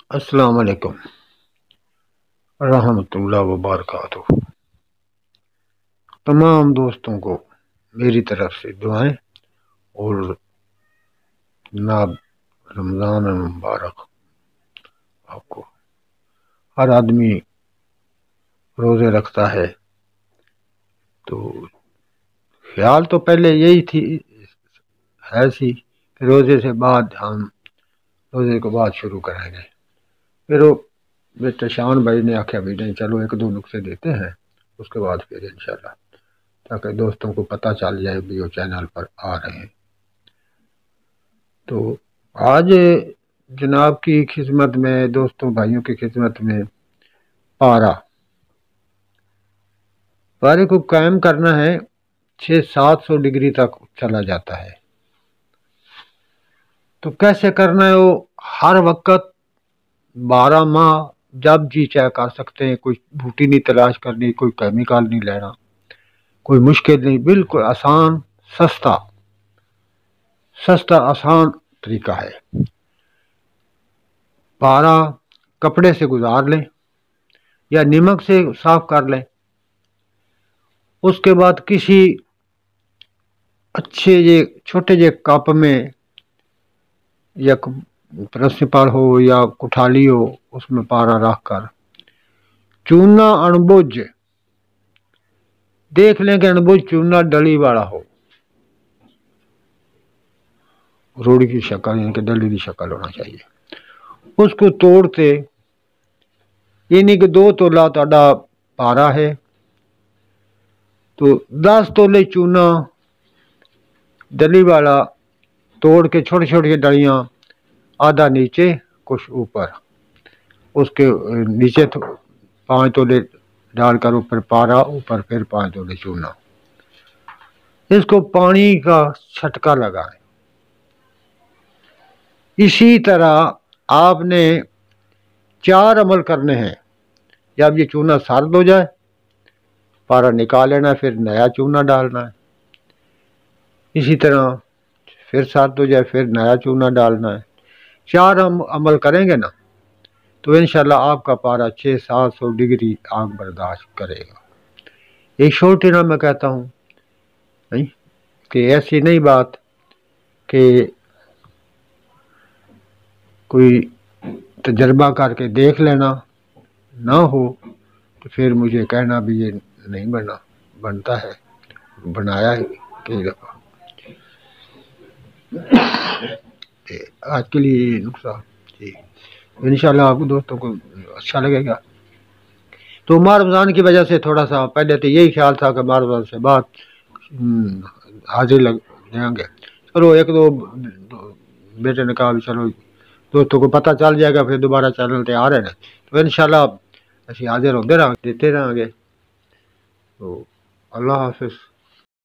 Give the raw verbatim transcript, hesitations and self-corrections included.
السلام علیکم ورحمۃ اللہ وبرکاتہ۔ تمام دوستوں کو میری طرف سے دعائیں اور جناب رمضان المبارک آپ کو۔ ہر آدمی روزے رکھتا ہے تو خیال تو پہلے یہی تھی ہے سی کہ روزے سے بعد ہم روزے کے بعد شروع کریں گے، پھر وہ بیٹا شان بھائی نے آخیا بھی نہیں چلو ایک دو نسخے دیتے ہیں اس کے بعد پھر انشاءاللہ، تاکہ دوستوں کو پتہ چل جائے بھی وہ چینل پر آ رہے ہیں۔ تو آج جناب کی خدمت میں، دوستوں بھائیوں کی خدمت میں پارا پارے کو قائم کرنا ہے۔ چھ سات سو ڈگری تک چلا جاتا ہے تو کیسے کرنا ہے؟ وہ ہر وقت بارہ ماہ جب جی چاہے کر سکتے ہیں، کوئی بوٹی نہیں تلاش کرنی، کوئی کیمیکل نہیں لینا، کوئی مشکل نہیں، بالکل آسان سستا سستا آسان طریقہ ہے۔ پارا کپڑے سے گزار لیں یا نمک سے صاف کر لیں، اس کے بعد کسی اچھے یہ چھوٹے جے کپ میں یا پرنسپل ہو یا کٹھالی ہو، اس میں پارا رکھ کر چونا انبوج دیکھ لیں کہ انبوج چونا ڈلی والا ہو، روڑی کی شکل یعنی کہ ڈلی کی شکل ہونا چاہیے۔ اس کو توڑتے یعنی کہ دو تولا تہاڈا پارا ہے تو دس تولے چونا ڈلی والا توڑ کے چھوٹی چھوٹی ڈلیاں، آدھا نیچے کچھ اوپر، اس کے نیچے پانچ تولے ڈال کر اوپر پارا، اوپر پھر پانچ تولے چونا۔ اس کو پانی کا چھٹکا لگائیں۔ اسی طرح آپ نے چار عمل کرنے ہیں۔ جب یہ چونا سرد ہو جائے پارا نکال لینا، پھر نیا چونا ڈالنا ہے۔ اسی طرح پھر سرد ہو جائے پھر نیا چونا ڈالنا ہے۔ چار عمل کریں گے نا تو انشاءاللہ آپ کا پارا چھ سات سو ڈگری آگ برداشت کرے گا۔ ایک چھوٹی نہ میں کہتا ہوں نہیں کہ ایسی نہیں بات کہ کوئی تجربہ کر کے دیکھ لینا، نہ ہو تو پھر مجھے کہنا بھی یہ نہیں بنا بنتا ہے، بنایا ہے کئی دفعہ۔ آج کے لیے یہ نقصان جی انشاءاللہ آپ کو دوستوں کو اچھا لگے گا۔ تو ماہ رمضان کی وجہ سے تھوڑا سا پہلے تو یہی خیال تھا کہ ماہ رمضان سے بعد حاضر لگ جائیں گے، چلو ایک دو بیٹے نے کہا بھی چلو دوستوں کو پتہ چل جائے گا، پھر دوبارہ چینل تے آ رہے ہیں تو انشاءاللہ اسی حاضر ہوتے رہاں دیتے رہیں گے۔ تو اللہ حافظ۔